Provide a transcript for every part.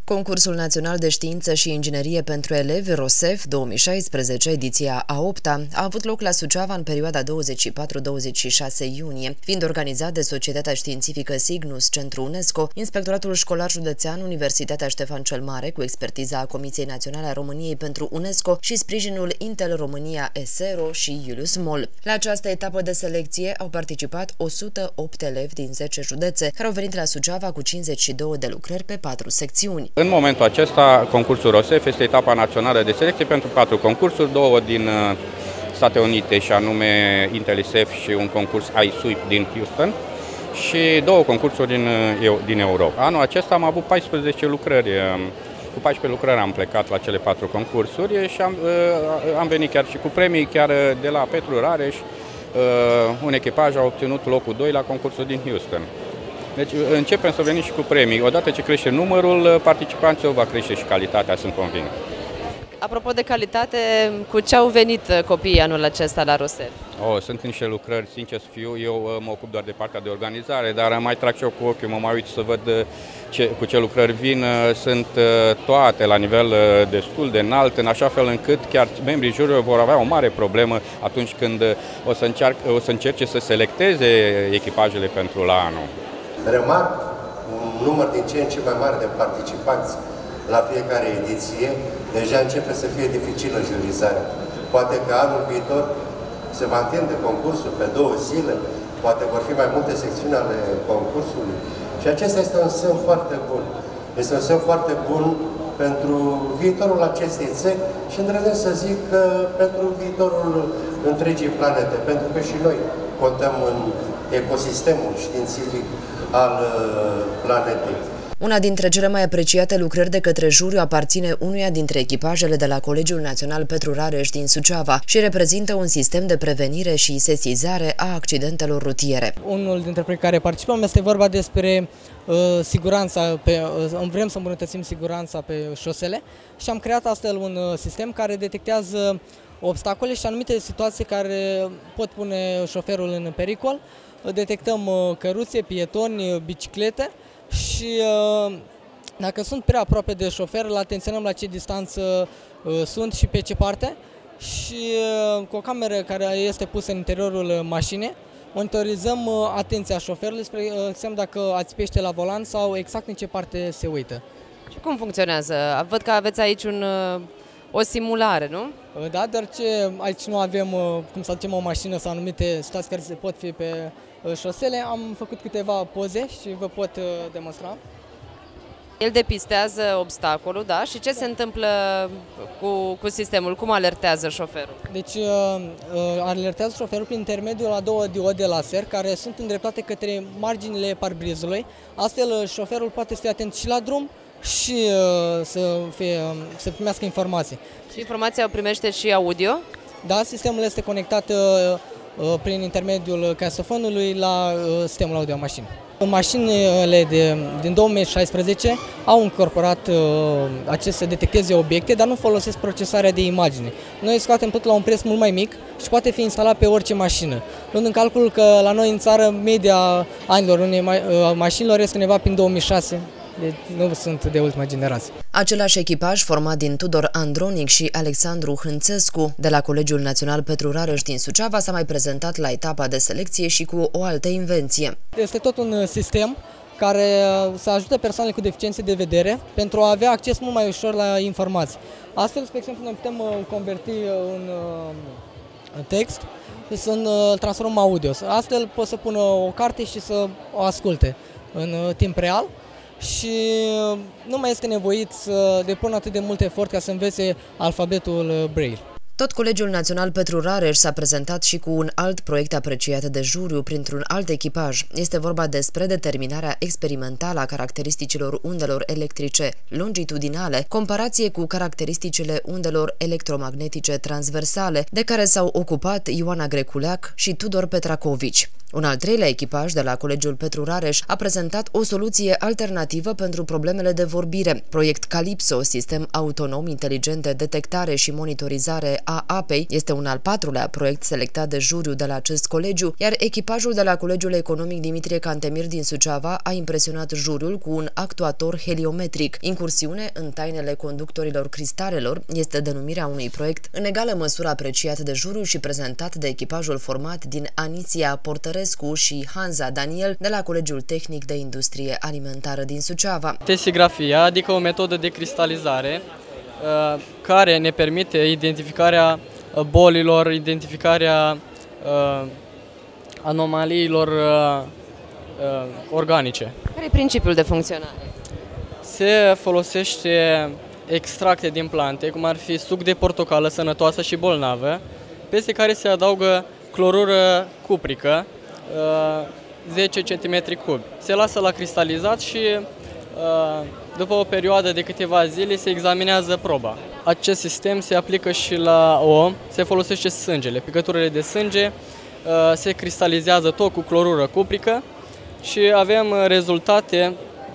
Concursul Național de Știință și Inginerie pentru Elevi, ROSEF 2016, ediția a 8-a, a avut loc la Suceava în perioada 24-26 iunie, fiind organizat de Societatea Științifică Signus, Centru UNESCO, Inspectoratul Școlar Județean, Universitatea Ștefan cel Mare, cu expertiza a Comisiei Naționale a României pentru UNESCO și sprijinul Intel România ESERO și Julius Moll. La această etapă de selecție au participat 108 elevi din 10 județe, care au venit la Suceava cu 52 de lucrări pe 4 secțiuni. În momentul acesta, concursul ROSEF este etapa națională de selecție pentru 4 concursuri, 2 din Statele Unite, și anume INTEL-ISEF, și un concurs iSweep din Houston, și 2 concursuri din Europa. Anul acesta am avut 14 lucrări. Cu 14 lucrări am plecat la cele 4 concursuri și am venit chiar și cu premii, chiar de la Petru Rareș. Un echipaj a obținut locul 2 la concursul din Houston. Deci începem să venim și cu premii. Odată ce crește numărul participanților, va crește și calitatea, sunt convins. Apropo de calitate, cu ce au venit copiii anul acesta la ROSEF? Sunt niște lucrări, sincer să fiu, eu mă ocup doar de partea de organizare, dar mai trag și eu cu ochiul, mă mai uit să văd cu ce lucrări vin. Sunt toate la nivel destul de înalt, în așa fel încât chiar membrii juriului vor avea o mare problemă atunci când o să încerce să selecteze echipajele pentru la anul. Remarc un număr din ce în ce mai mare de participanți la fiecare ediție. Deja începe să fie dificilă jurizarea. Poate că anul viitor se va întinde concursul pe 2 zile, poate vor fi mai multe secțiuni ale concursului. Și acesta este un semn foarte bun. Este un semn foarte bun pentru viitorul acestei țări și îndrăznesc să zic că pentru viitorul întregii planete, pentru că și noi contăm în ecosistemul științific al planetei. Una dintre cele mai apreciate lucrări de către juriu aparține unuia dintre echipajele de la Colegiul Național Petru Rareș din Suceava și reprezintă un sistem de prevenire și sesizare a accidentelor rutiere. Unul dintre proiecte care participăm este vorba despre siguranța, vrem să îmbunătățim siguranța pe șosele și am creat astfel un sistem care detectează obstacole și anumite situații care pot pune șoferul în pericol. Detectăm căruțe, pietoni, biciclete și dacă sunt prea aproape de șofer, îl atenționăm la ce distanță sunt și pe ce parte, și cu o cameră care este pusă în interiorul mașinii monitorizăm atenția șoferului, spre exemplu dacă ațipește la volan sau exact în ce parte se uită. Și cum funcționează? Văd că aveți aici o simulare, nu? Da, dar aici nu avem cum să zicem o mașină sau anumite situații care se pot fi pe șosele. Am făcut câteva poze și vă pot demonstra. El depistează obstacolul, da? Și ce se întâmplă cu sistemul? Cum alertează șoferul? Deci alertează șoferul prin intermediul a 2 diode laser care sunt îndreptate către marginile parbrizului. Astfel șoferul poate să fie atent și la drum și să primească informații. Și informația o primește și audio? Da, sistemul este conectat prin intermediul casofonului la sistemul audio a mașinii. Mașinile din 2016 au incorporat să detecteze obiecte, dar nu folosesc procesarea de imagine. Noi scoatem tot la un preț mult mai mic și poate fi instalat pe orice mașină. Luând în calcul că la noi în țară media anilor unei mașinilor este undeva prin 2006. Deci nu sunt de ultima generație. Același echipaj format din Tudor Andronic și Alexandru Hânțescu de la Colegiul Național Petru Rareș din Suceava s-a mai prezentat la etapa de selecție și cu o altă invenție. Este tot un sistem care să ajute persoanele cu deficiențe de vedere pentru a avea acces mult mai ușor la informații. Astfel, spre exemplu, noi putem converti un text să-l transformăm în audio. Astfel pot să pună o carte și să o asculte în timp real. Și nu mai este nevoit să depună atât de mult efort ca să învețe alfabetul Braille. Tot Colegiul Național Petru Rareș s-a prezentat și cu un alt proiect apreciat de juriu printr-un alt echipaj. Este vorba despre determinarea experimentală a caracteristicilor undelor electrice longitudinale, comparație cu caracteristicile undelor electromagnetice transversale, de care s-au ocupat Ioana Greculeac și Tudor Petracovici. Un al treilea echipaj de la Colegiul Petru Rareș a prezentat o soluție alternativă pentru problemele de vorbire. Proiect Calypso, sistem autonom inteligent de detectare și monitorizare a apei, este un al patrulea proiect selectat de juriu de la acest colegiu, iar echipajul de la Colegiul Economic Dimitrie Cantemir din Suceava a impresionat juriul cu un actuator heliometric. Incursiune în tainele conductorilor cristalelor este denumirea unui proiect în egală măsură apreciat de juriu și prezentat de echipajul format din Aniția Portărescu și Hanza Daniel de la Colegiul Tehnic de Industrie Alimentară din Suceava. Tesigrafia, adică o metodă de cristalizare care ne permite identificarea bolilor, identificarea anomaliilor organice. Care e principiul de funcționare? Se folosește extracte din plante, cum ar fi suc de portocală sănătoasă și bolnavă, peste care se adaugă clorură cuprică, 10 cm3. Se lasă la cristalizat și după o perioadă de câteva zile se examinează proba. Acest sistem se aplică și la om, se folosește sângele. Picăturile de sânge se cristalizează tot cu clorură cuprică și avem rezultate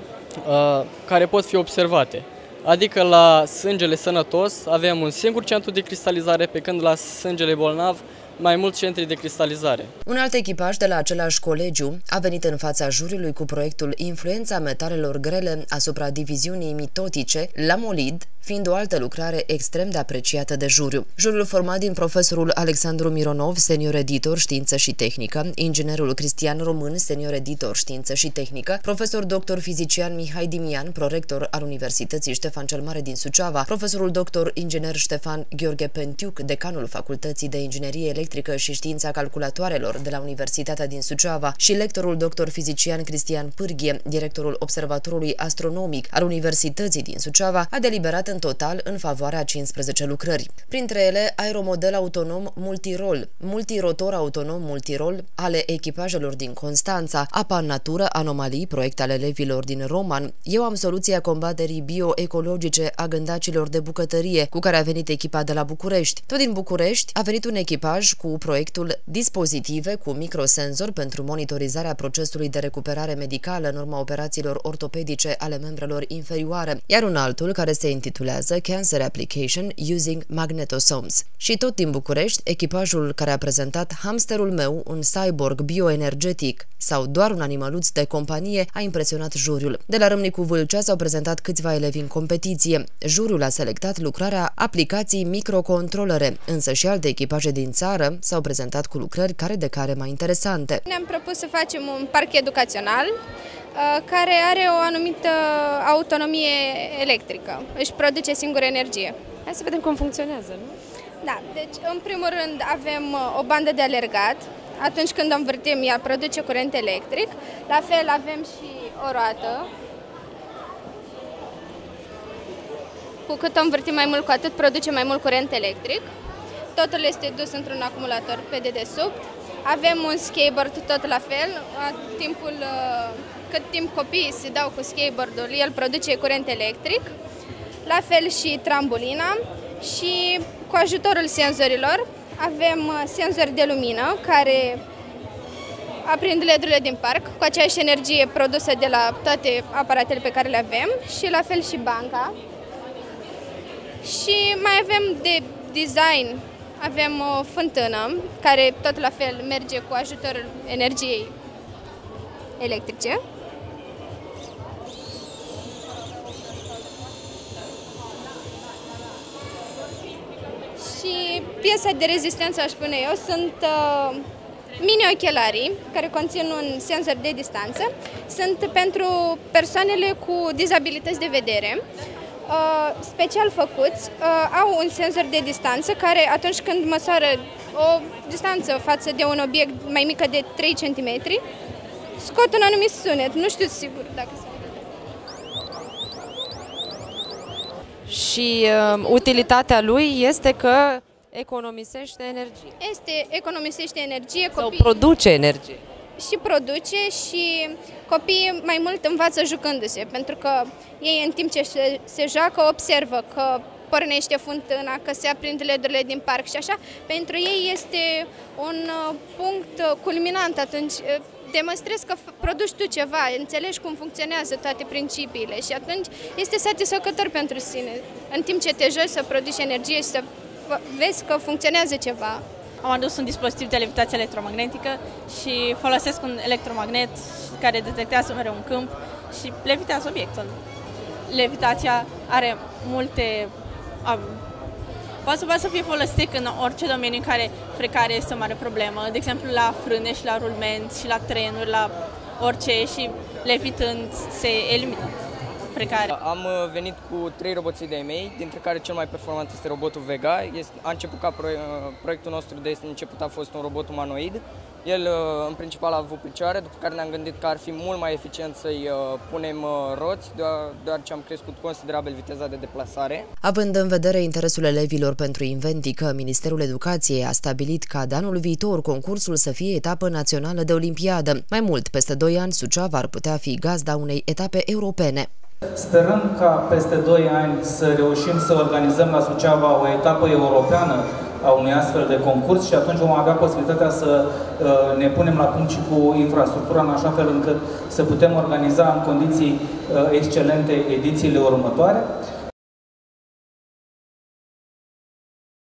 care pot fi observate. Adică la sângele sănătos avem un singur centru de cristalizare, pe când la sângele bolnav mai mulți centri de cristalizare. Un alt echipaj de la același colegiu a venit în fața juriului cu proiectul Influența metalelor grele asupra diviziunii mitotice la molid, fiind o altă lucrare extrem de apreciată de juriu. Juriul format din profesorul Alexandru Mironov, senior editor știință și tehnică, inginerul Cristian Român, senior editor știință și tehnică, profesor doctor fizician Mihai Dimian, prorector al Universității Ștefan cel Mare din Suceava, profesorul doctor inginer Ștefan Gheorghe Pentiuc, decanul Facultății de Inginerie Electrică și Știința Calculatoarelor de la Universitatea din Suceava și lectorul doctor fizician Cristian Pârghie, directorul Observatorului Astronomic al Universității din Suceava, a deliberat în total în favoarea 15 lucrări. Printre ele, aeromodel autonom multirol, multirotor autonom multirol ale echipajelor din Constanța, apa în natură, anomalii, proiect ale elevilor din Roman, eu am soluția combaterii bioecologice a gândacilor de bucătărie, cu care a venit echipa de la București. Tot din București a venit un echipaj cu proiectul dispozitive cu microsenzor pentru monitorizarea procesului de recuperare medicală în urma operațiilor ortopedice ale membrelor inferioare, iar un altul care se intitulează Cancer Application Using Magnetosomes. Și tot din București, echipajul care a prezentat Hamsterul meu, un cyborg bioenergetic sau doar un animăluț de companie, a impresionat juriul. De la Râmnicu Vâlcea s-au prezentat câțiva elevi în competiție. Juriul a selectat lucrarea aplicații microcontrolere, însă și alte echipaje din țară s-au prezentat cu lucrări care de care mai interesante. Ne-am propus să facem un parc educațional care are o anumită autonomie electrică. Își produce singură energie. Hai să vedem cum funcționează, nu? Da, deci în primul rând avem o bandă de alergat. Atunci când o învârtim, ea produce curent electric. La fel avem și o roată. Cu cât o învârtim mai mult, cu atât produce mai mult curent electric. Totul este dus într-un acumulator pe dedesubt. Avem un skateboard tot la fel. Cât timp copiii se dau cu skateboardul, el produce curent electric. La fel și trambolina. Și cu ajutorul senzorilor avem senzori de lumină care aprind LED-urile din parc cu aceeași energie produsă de la toate aparatele pe care le avem și la fel și banca. Și mai avem de design, avem o fântână care tot la fel merge cu ajutorul energiei electrice. Și piesa de rezistență, aș spune eu, sunt mini-ochelarii care conțin un senzor de distanță. Sunt pentru persoanele cu dizabilități de vedere, special făcuți, au un senzor de distanță care atunci când măsoară o distanță față de un obiect mai mică de 3 cm, scot un anumit sunet. Nu știu sigur dacă se vede. Și utilitatea lui este că economisește energie. Economisește energie. Sau produce energie. Și produce și copiii mai mult învață jucându-se, pentru că ei în timp ce se joacă observă că pornește fântâna, că se aprind LED-urile din parc și așa, pentru ei este un punct culminant atunci. Demonstrezi că produci tu ceva, înțelegi cum funcționează toate principiile și atunci este satisfăcător pentru sine. În timp ce te joci să produci energie și să vezi că funcționează ceva. Am adus un dispozitiv de levitație electromagnetică și folosesc un electromagnet care detectează mereu un câmp și levitează obiectul. Levitația are multe... Poate să fie folosit în orice domeniu în care frecare este o mare problemă, de exemplu la frâne și la rulmenți și la trenuri, la orice și levitând se elimină frecare. Am venit cu 3 roboții de-ai mei, dintre care cel mai performant este robotul Vega. A început ca proiectul nostru de început a fost un robot umanoid. El în principal a avut picioare, după care ne-am gândit că ar fi mult mai eficient să-i punem roți, deoarece am crescut considerabil viteza de deplasare. Având în vedere interesul elevilor pentru inventică, Ministerul Educației a stabilit ca de anul viitor concursul să fie etapă națională de olimpiadă. Mai mult, peste 2 ani, Suceava ar putea fi gazda unei etape europene. Sperăm ca peste 2 ani să reușim să organizăm la Suceava o etapă europeană a unui astfel de concurs și atunci vom avea posibilitatea să ne punem la punct și cu infrastructura în așa fel încât să putem organiza în condiții excelente edițiile următoare.